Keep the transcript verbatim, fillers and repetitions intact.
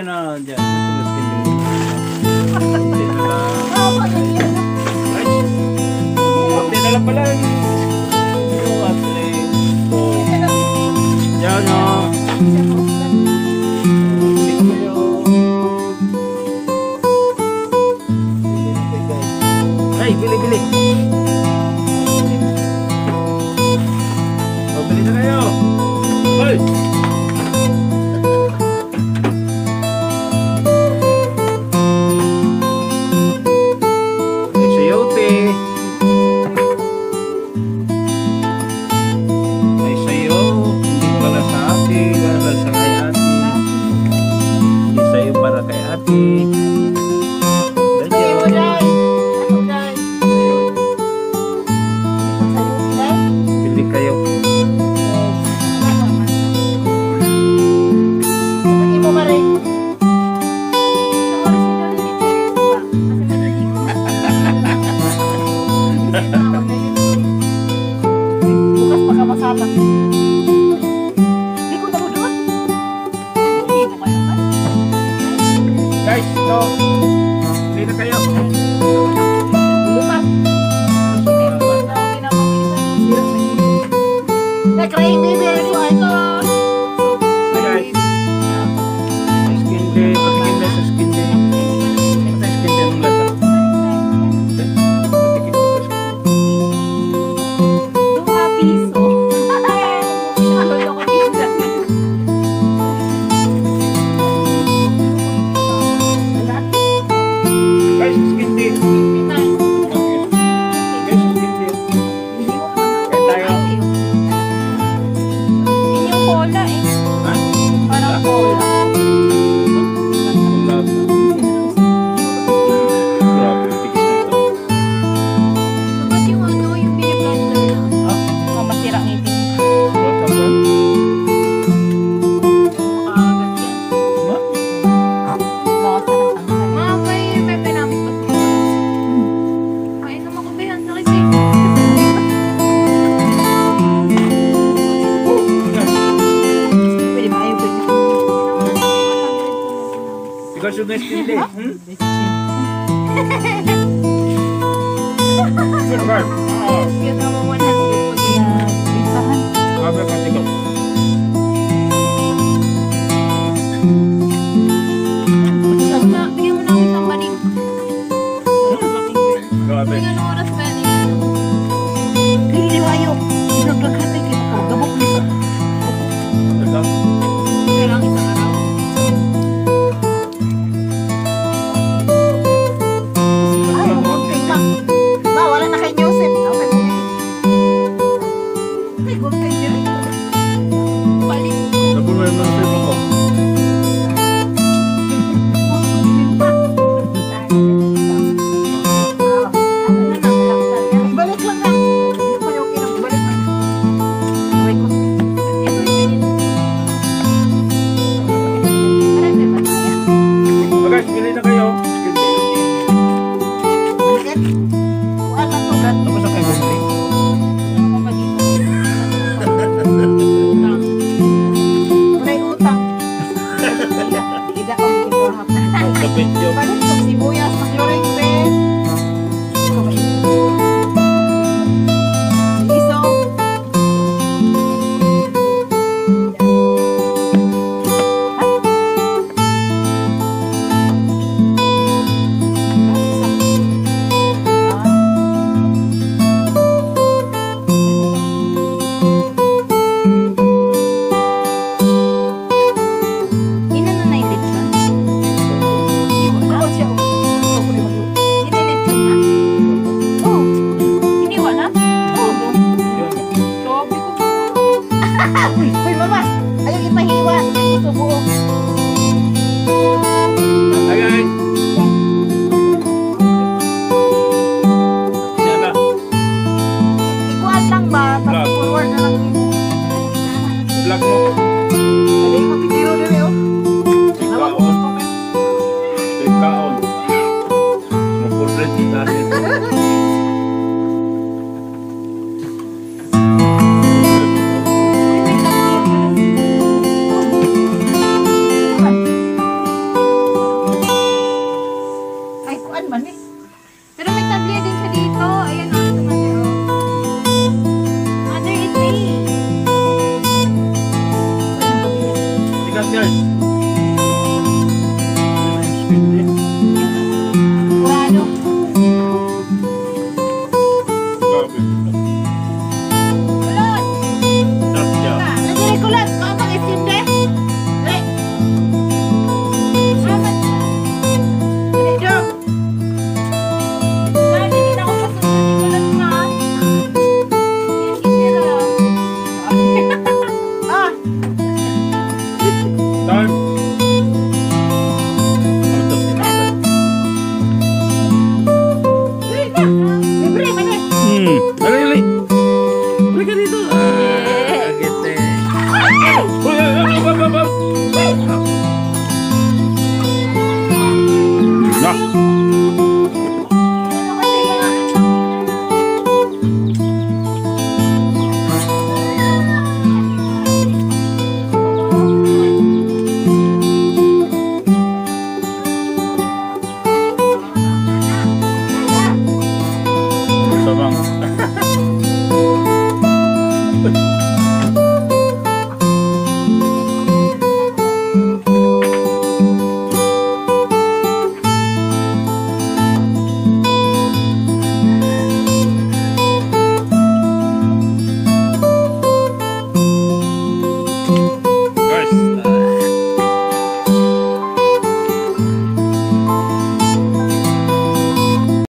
na dyan. Matulos kinding. Hindi na lang. Hindi na lang pala. Yung atlet. So, yan o. Ay, bili, bili. O, bili na kayo. Hoy! May sayote. May sayo. Hindi para sa ate. Para sa kay ate. Hindi sayo para kay ate. Bili kayo. Bukas pa ka masabak. Hindi ko na mo doon. Hindi mo kayo ba? Guys, ito. Bili na kayo. Bukas. Nag-crying baby. Ano ay ko? Hey guys. Skin day. Patikin na sa skin day. Ito yung skin day ng lasa. Patikin ko sa skin day. Dua piso. Ano ko pizza? Guys, skin day. Guys, skin day. Kaya tayo. Yun yung cola eh. Ha? Parang cola. Ang lasa. Grabe, tigis na ito. Ba't yung ano, yung biniblender na? Ha? Oh, masira ang ngipin. What ang ba? Makakagat yan. Ma? Baka sa katangkay. Ma, may pepe namin pa siya. Kain naman ko ba yan? Sakit eh. Pwede ba kayo pwede? Because yung skin day. Hmm? Good man. Oh. Yun naman one hundred pag pintahan. Grabe, patigaw. Tapos na, bigyan mo na ako isang maning. Grabe. Bigyan ng oras ba niya? Hindi wayo. Ibrag-braghan na kayo. Gabok nito. Ito. Kailangan isang araw. Ay, mamunting pa. Ba, wala na kay Joseph. Okay mo. Ay, gunting din. Balik. Sabi mo yung mga sabi ko. Balik lang na. Balik lang. Okay ko. Ito yung ganyan. Marami ba tayo? Oh guys, bili na kayo. Skin day. Balik. Wala to. Tapos ang kayo bumili. May utang. Ida ko gibuhat. Kapit yun. Balik ko sibuyas, makloreng pen. Iso. Ina na nailip siya. Wala siya. Ha?